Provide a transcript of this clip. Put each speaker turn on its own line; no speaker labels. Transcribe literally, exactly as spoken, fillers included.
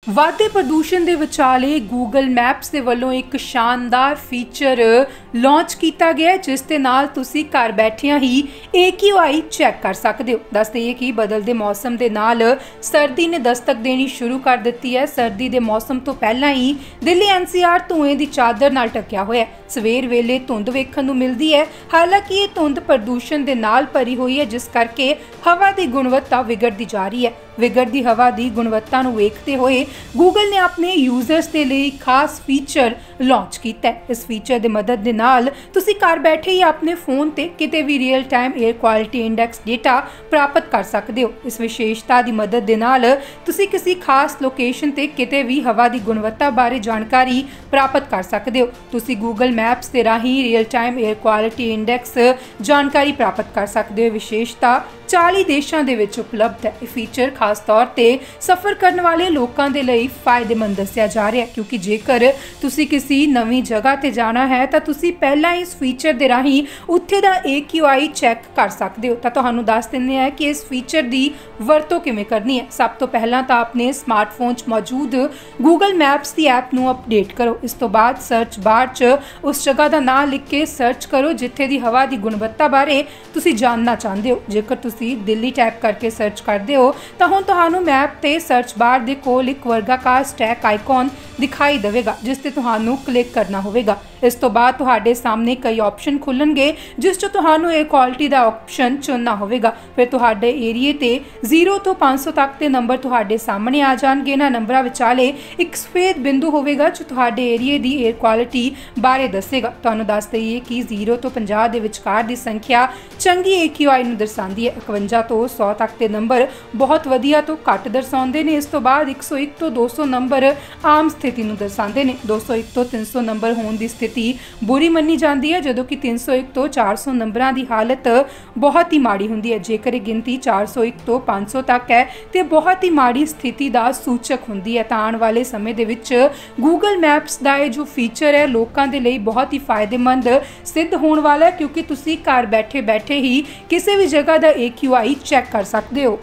वाधे प्रदूषण के विचाले Google Maps के वलों एक शानदार फीचर लॉन्च किया गया जिस दे नाल तुसी घर बैठिया ही ए क्यू आई चैक कर सकते हो। दस दईए कि बदलते मौसम के नाल सर्दी ने दस्तक देनी शुरू कर दी है। सर्दी के मौसम तो पहला ही दिल्ली एन सी आर धुएं की चादर नाल ढकिया होया है। सवेर वेले धुंध वेखण नूं मिलदी है, हालांकि ये धुंध प्रदूषण के नाल भरी हुई है जिस करके हवा की गुणवत्ता विगड़ती जा रही है। विगड़ती हवा की गुणवत्ता नूं वेखते हुए गूगल ने अपने यूजर्स के लिए खास फीचर लॉन्च किया है। इस फीचर की मदद के नाल तुसी घर बैठे ही अपने फोन ते किते भी real time air quality index data प्राप्त कर सकते हो। इस विशेषता की मदद के नाल तुसी किसी खास लोकेशन ते किते भी हवा की गुणवत्ता बारे जानकारी प्राप्त कर सकते हो। तुसी गूगल मैप्स के राही real time air quality index जानकारी प्राप्त कर सकते हो। विशेषता चालीस देशों के विच उपलब्ध है। यह फीचर खास तौर पर सफ़र करने वाले लोगों के लिए फायदेमंद दस्या जा रहा है, क्योंकि जेकर तुसी किसी नवी जगह ते जाना है तो तुसी पहला इस फीचर के राही उत्थे दा ए क्यू आई चैक कर सकते हो। तो तुहानू दस दिंदे हैं कि इस फीचर की वरतों किवें करनी है। सब तो पहला तो अपने स्मार्टफोन च मौजूद गूगल मैप्स की ऐप नू अपडेट करो। इस तो बाद सर्च बार च उस जगह का नाम लिख के सर्च करो जिथे की हवा की गुणवत्ता बारे तुसी जानना चाहते हो। जेकर तुसी दिल्ली टैप करके सर्च करते हो तो हुण तुहानू मैप ते सर्च बार दे कोल एक वर्गाकार स्टैक आइकॉन दिखाई देगा जिस ते तुहानू क्लिक करना होगा। इस तो बाद तुहाडे सामने कई ऑप्शन खुलणगे जिस च तुहानू एयर क्वालिटी का ऑप्शन चुनना होगा। फिर तुहाडे एरिए ते जीरो तो पाँच सौ तक के नंबर तुहाडे सामने आ जाएंगे। इन्हां नंबरां विचाले एक सफेद बिंदु होगा जो तुहाडे एरिए की एयर क्वालिटी बारे दसेगा। तुहानू दस दईए कि जीरो तो पचास के विचकार की संख्या चंगी ए क्यू आई नूं दर्शाती है। इकवंजा तो सौ तक के नंबर बहुत वधिया तो घट दर्शाते हैं। इस तो बाद एक सौ एक तो दो सौ नंबर आम स्थिति नूं दर्शाते हैं। दो सौ एक तो तीन सौ नंबर होने की स्थिति बुरी मनी जाती है, जदों कि तीन सौ एक तो चार सौ नंबरों की हालत बहुत ही माड़ी होंदी है। जेकर गिनती चार सौ एक तो पाँच सौ तक है तो बहुत ही माड़ी स्थिति का सूचक होंदी है। तो आने वाले समय दे विच गूगल मैप्स का यह जो फीचर है लोगों के लिए बहुत ही फायदेमंद सिद्ध होने वाला है, क्योंकि तुसी घर बैठे बैठे ही किसी भी जगह का ए क्यू आई चैक कर सकते हो।